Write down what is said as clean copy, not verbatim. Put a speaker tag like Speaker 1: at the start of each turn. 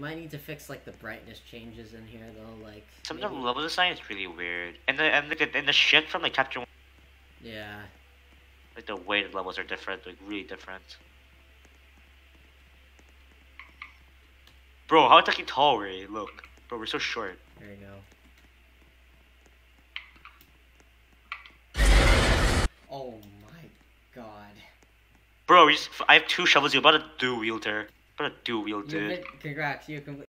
Speaker 1: Might need to fix like the brightness changes in here though, like
Speaker 2: Some
Speaker 1: maybe...
Speaker 2: of the level design is really weird, and the shit from like chapter 1,
Speaker 1: Yeah.
Speaker 2: like the way the levels are different, like really different. Bro, how fucking tall are we? Look, bro, we're so short.
Speaker 1: There you go. Oh my god.
Speaker 2: Bro, I have 2 shovels. You're about to dual wielder. About to dual wield, dude.
Speaker 1: Congrats, you